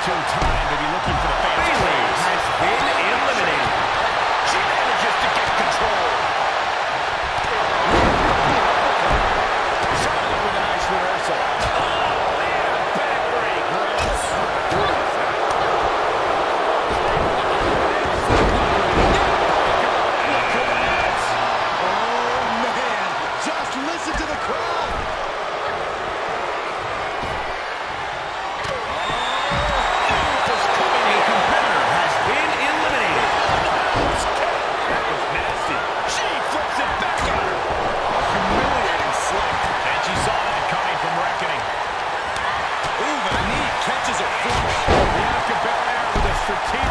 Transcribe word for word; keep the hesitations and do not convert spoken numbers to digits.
opportune time to be looking for the fans. Bayley has been eliminated. She manages to get control. Charlotte with a nice reversal. Oh, man, a backbreak. Oh, man, just listen to the crowd. Just coming A in. competitor has been eliminated. That was nasty. She flips it back at her. Humiliating slap. And she saw that coming from Reckoning. Ooh, the knee catches her flush. Bianca Belair with a strategic